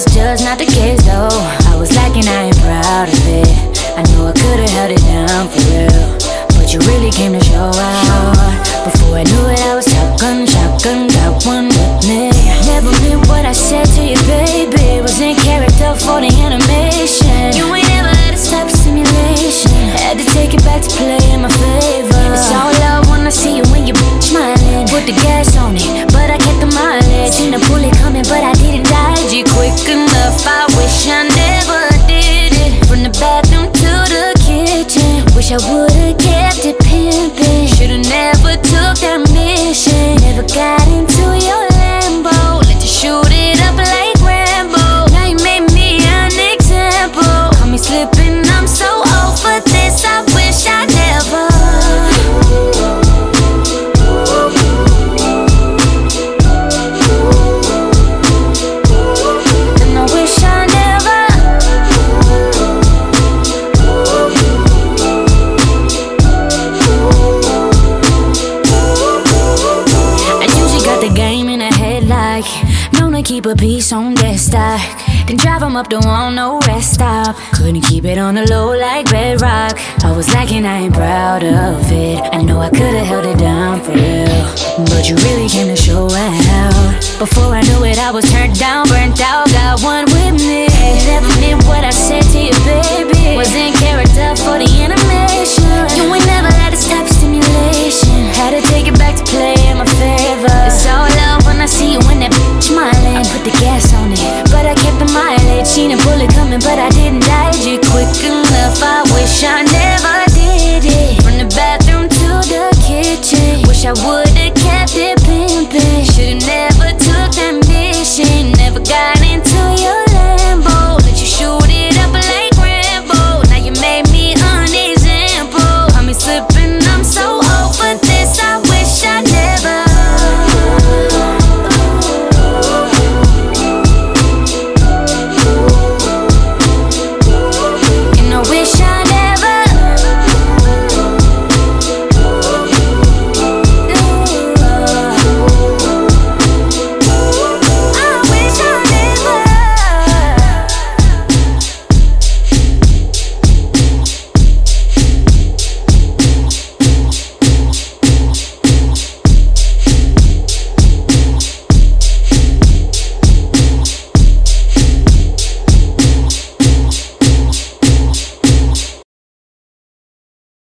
that's just not the case though. I was lacking, I ain't proud of it. I knew I could've held it down for real, but you really came to show out. Before I knew it, I was shotgun, got one with me. Never meant what I said to you, baby. Was in character for the animation. You ain't ever had to stop simulation. Had to take it back to play in my favor. It's all love when I see you when you smiling. Put the gas on it, but I kept the mileage. Seen the bullet coming, but I didn't dodge it quick enough. I wish I never did it. From the bathroom to the kitchen, wish I would've kept it pimping. Should've never took that mission. Never got into your Lambo. Let you shoot it up like Rambo. Now you made me an example. Caught me slipping, I'm so over this. I wish I never. And I wish I never. I usually got the game in a headlock. Known to keep a piece on that stock. Then drive them up the wall, no rest stop. Couldn't keep it on the low like bedrock. I was lacking, I ain't proud of it. I know I could've held it down for real, but you really came to show out. Before I knew it, I was turned down, burnt out, got one with me.